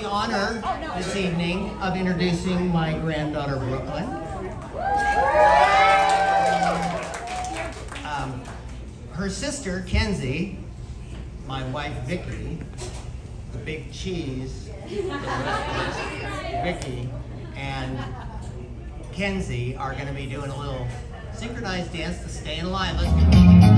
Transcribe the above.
the honor this evening of introducing my granddaughter, Brooklyn. Her sister, Kenzie, my wife, Vickie, the big cheese, Vickie, and Kenzie are going to be doing a little synchronized dance to Staying Alive. Let's